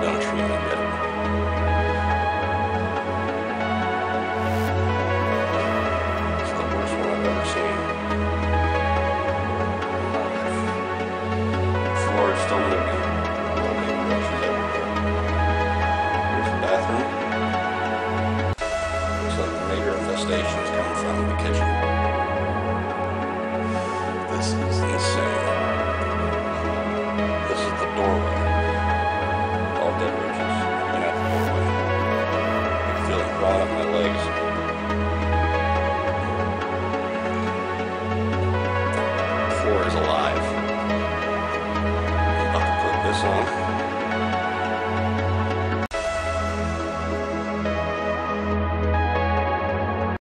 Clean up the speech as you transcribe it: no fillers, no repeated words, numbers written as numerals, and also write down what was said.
untreated yet. It's the worst one I've ever seen. The floor is still moving. Roaches everywhere. Here's the bathroom. Looks like the major infestation is coming from the kitchen. This is insane. This is the doorway.